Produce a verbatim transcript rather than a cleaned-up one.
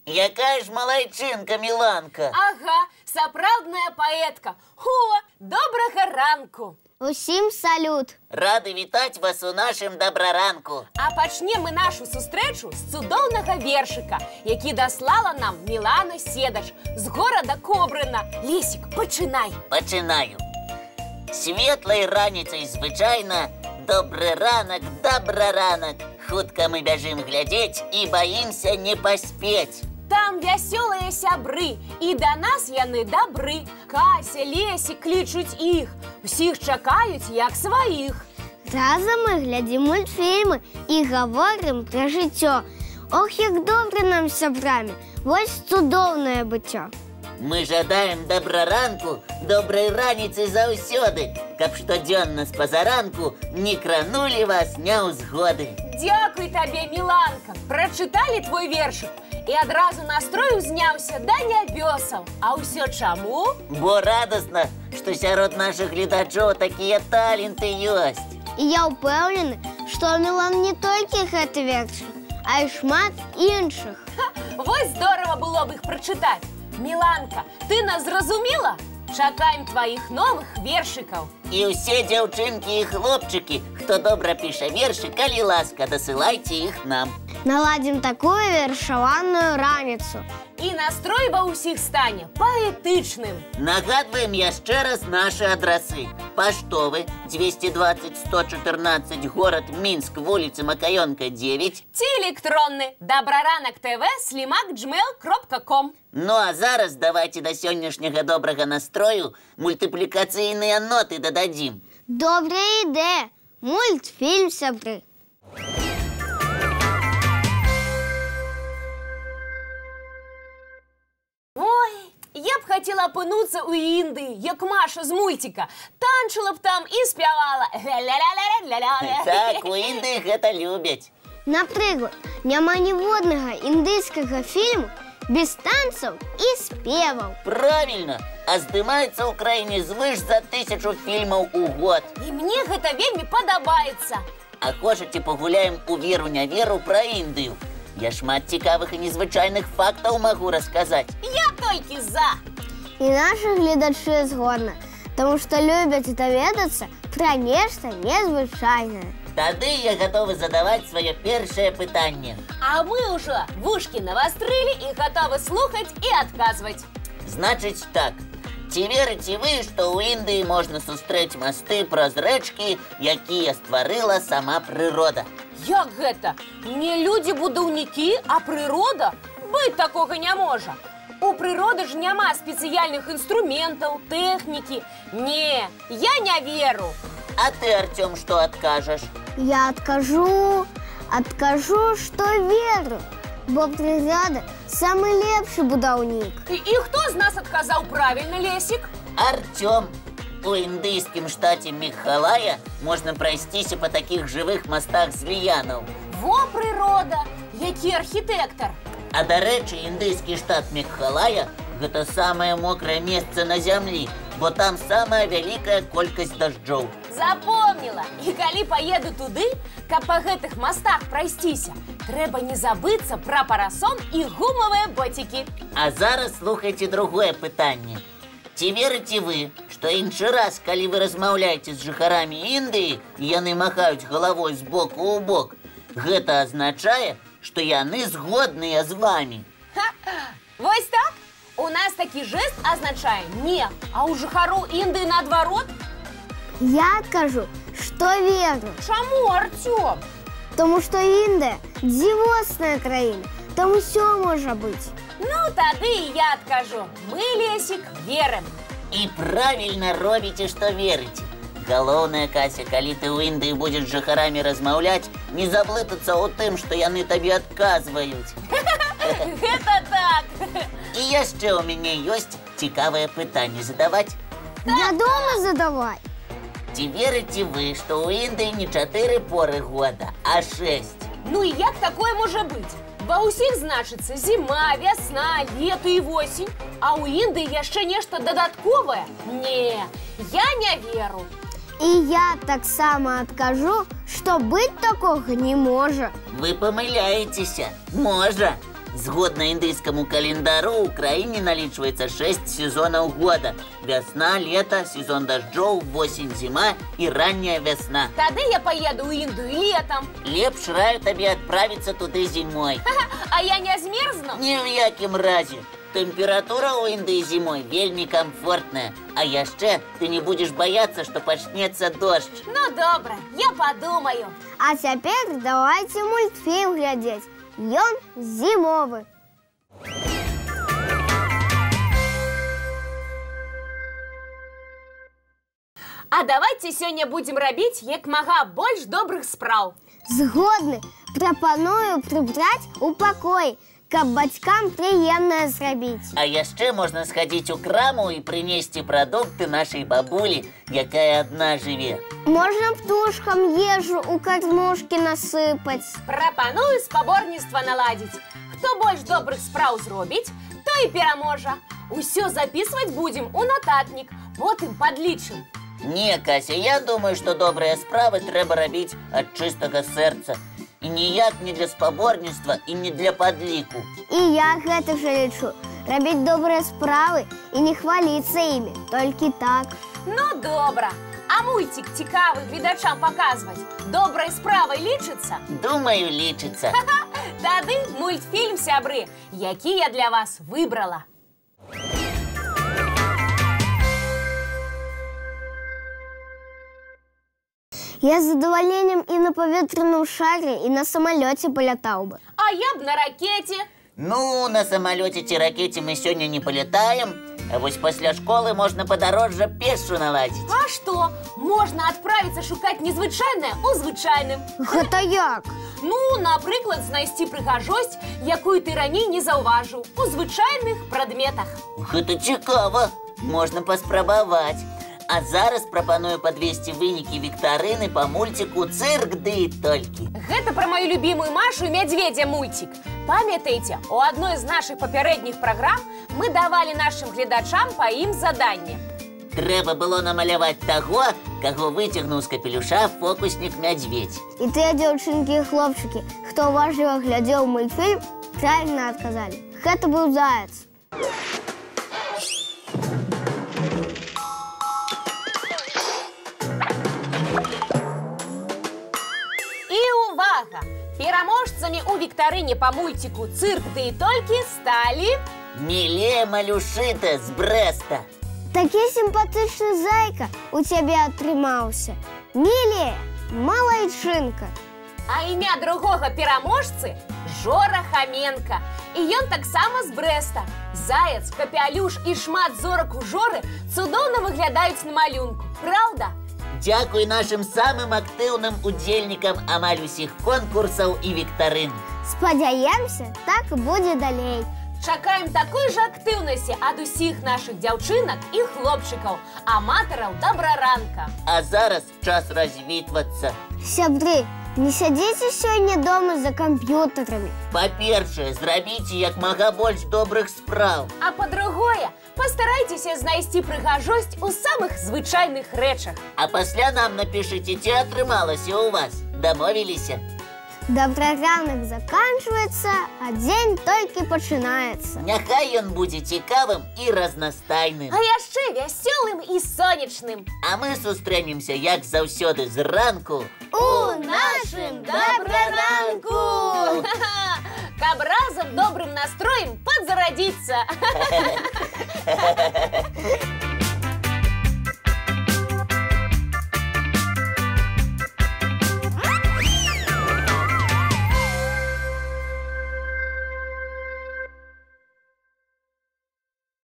Якая ж малайчынка, Міланка. Ага, сапраўдная паэтка. О, добрага ранку. Усім салют. Рады вітаць вас у нашым дабраранку. А пачнем мы нашу сустрэчу з цудоўнага вершыка, які даслала нам Мілана Седач з горада Кобрына. Лесік, пачынай. Пачынаю. Светлай раніцай звычайна, добры ранак, дабраранак. Хутка мы бяжым глядзець і баімся не паспець. Там вясёлыя сябры, і да нас яны дабры. Кася, Лесік клічуць іх, усіх чакаюць, як сваіх. Разам мы глядзім мультфільмы і гаворым пра жыццё. Ох, як добра нам з сябрамі, вось цудоўнае быццё. Мы жадаем дабраранку, добрай раніцы заўсёды, каб штодзённа з пазаранку не кранулі вас няўзгоды. Дзякуй табе, Міланка, прачыталі твой вершык, і адразу настрой узняўся да нябёсаў. А ўсё чаму? Бо радасна, што сярод нашых гледачоў такія таленты ёсць. І я ўпэўнены, што Мілан не толькі гэты вершык, а і шмат іншых. Ха, вось здорава было б іх прачытаць. Міланка, ты нас зразумела? Чакаем тваіх новых вершыкаў. І ўсе дзяўчынкі і хлопчыкі, хто добра піша вершы, калі ласка, дасылайце іх нам. Наладзім такую вершаваную раніцу. І настрой ва ўсіх стане паэтычным. Нагадваем яшчэ раз нашы адрасы. Паштовы двести двадцать сто четырнадцать, город Мінск, вуліца Макаёнка, девять. Ці электронны дабраранак тэ вэ слімак джмейл кропка ком. Ну а зараз давайте да сённяшняга добрага настрою мультыплікацыйныя ноты дададзім. Добрая ідэя. Мультфільм, сябры. Ой, я б хацела апынуцца ў Індыі, як Маша з мульціка. Танчыла б там і спявала. Так, у Індыі гэта любяць. Напрыклад, няма ніводнага індыйскага фільму без танцаў і спеваў. Правільна, а здымаецца ў краіне звыш за тысячу фільмаў у год. І мне гэта вельмі падабаецца. А хочаце пагуляем у веру-няверу пра Індыю? Я шмат цікавых і незвычайных фактаў магу расказаць. Я толькі за. І нашы гледачы згодна, таму што любяць даведацца пра нешта незвычайнае. Тады я гатовы задаваць сваё першае пытанне. А мы ўжо вушкі навастрылі і гатовы слухаць і адказваць. Значыць так, ці верыце вы, што ў Індыі можна сустрэць масты праз рэчкі, якія стварыла сама прырода? Як гэта? Не людзі-будаўнікі, а прырода? Быць такога не можа. У прыроды ж няма спецыяльных інструментаў, тэхнікі. Не, я не веру. А ты, Артём, што адкажаш? Я адкажу, адкажу, што веру, бо прырода самы лепшы будаўнік. І, і хто з нас адказаў правільна, Лесік? Артём. У індыйскім штаце Мегхалая можна прайсціся па такіх жывых мастах з ліянаў. Во прырода! Які архітэктар! А дарэчы, індыйскі штат Мегхалая – гэта самае мокрае месца на зямлі, бо там самая вялікая колькасць дажджоў. Запомніла! І калі паеду туды, каб па гэтых мастах прайсціся, трэба не забыцца пра парасон і гумавыя боцікі. А зараз слухайце другое пытанне. Ці верыце вы, што іншы раз, калі вы размаўляеце з жыхарамі Індыі, яны махаюць галавой з боку ў бок, гэта азначае, што яны згодныя з вамі? Ха! Вось так? У нас такі жэст азначае «не», а ў жыхароў Індыі наадварот? Я адкажу, што веру. Чаму, Артём? Таму што Індыя дзівосная краіна, там усё можа быць. Ну, тады і я адкажу. Мы, Лесік, верым. І правільна робіце, што верыце. Галоўнае, Кася, калі ты ў Індыі будзеш з жыхарамі размаўляць, не заблытацца ў тым, што яны табе адказваюць. Гэта так. І яшчэ ў мяне ёсць цікавае пытанне задаваць. Вядома, задавай. Ці верыце вы, што ў Індыі не чатыры поры года, а шэсць? Ну і як такое можа быць? Ва ўсіх значыцца зіма, вясна, лето і восень. А ў Індыі яшчэ нешта дадатковае? Не, я не веру. І я таксама адкажу, што быць такога не можа. Вы памыляецеся. Можа. Згодно индийскому календару, у Украине наличивается шесть сезонов года. Весна, лето, сезон дождей, осень, зима и ранняя весна. Тогда я поеду в Индию летом. Лепш раю тебе отправиться туда зимой. А я не змерзну? Ни в якім разе. Температура у Індыі зимой вельми комфортная. А яшчэ ты не будешь бояться, что почнется дождь. Ну, добре, я подумаю. А цяпер давайте мультфільм глядзець. Ён зімовы. А давайте сёння будем рабіць як мага больш добрых спраў. Згодны. Прапаную прыбраць у пакоі, каб бацькам прыемнае зрабіць. А яшчэ можна схадзіць у краму і прынесці прадукты нашай бабулі, якая адна жыве. Можна птушкам ежу у кормушкі насыпаць. Прапаную спаборніцтва наладзіць. Хто больш добрых спраў зробіць, той і пераможа. Усё записывать будем у нататнік, потым падлічым. Не, Кася, я думаю, што добрыя справы трэба рабіць ад чыстага сэрца. І ніяк не для спаборніцтва і не для падліку. І я гэта ж лічу. Рабіць добрыя справы і не хваліцца імі, толькі так. Ну, добра. А мультик цікавы гледачам паказваць добрай справай лічыцца? Думаю, лічыцца. Тады мультфільм, сябры, які я для вас выбрала. Я з задавальненнем і на паветраным шаре, і на самалёце палятаў бы. А я б на ракете. Ну, на самолете ці ракете мы сёння не полетаем, а вось пасля школы можна падарожжа пешшу наладзіць. А што? Можна адправіцца шукаць незвычайнае у звычайным. Гэта як? Ну, напрыклад, знайсці прыгажосць, якую ты раней не заўважыў у звычайных прадметах. Гэта цікава, можна паспрабаваць. А зараз прапаную падвесці вынікі віктарыны па мульціку «Цырк ды толькі». Гэта пра маю любімую Машу і мядзведзя мульцік. Памятаеце, у адной з нашых папярэдніх праграм мы давалі нашым гледачам па ім заданне. Трэба было намаляваць таго, каго выцягнуў з капелюша фокуснік мядзведь. І тыя дзяўчынкі і хлопчыкі, хто уважліва глядзеў мультфільм, правільна адказалі. Гэта быў заяц. Пераможцамі ў віктарыне па мульціку «Цырк ды толькі» сталі... Мілея Малюшыта з Брэста. Такі сімпатычны зайка у цябе атрымаўся. Мілея, малайчынка. А імя другога пераможцы – Жора Хаменка. І ён таксама з Брэста. Заяц, капялюш і шмат зорак у Жоры цудоўна выглядаюць на малюнку. Праўда? Дзякуй нашим самым актыўным удзельнікам амаль усіх конкурсаў і віктарын. Спадзяемся, так і будзе далей. Чакаем такой жа актыўнасці ад усіх нашых дзяўчынак і хлопчыкаў, аматараў добраранка. А зараз час развітвацца. Сябры, не сядзіце сёння дома за камп'ютарамі. Па-першае, зрабіце як мага больш добрых спраў. А па-другое, пастарайцеся знайсці прыгажосць у самых звычайных рэчах. А пасля нам напішыце, ці атрымалася ў вас. Дамовіліся? Добры ранак заканчваецца, а дзень толькі пачынаецца. Няхай ён будзе цікавым і разнастайным. А яшчэ вясёлым і сонечным. А мы сустрэнемся, як заўсёды, зранку у нашым добраранку! Каб разам добрым настроем падзарадзіцца.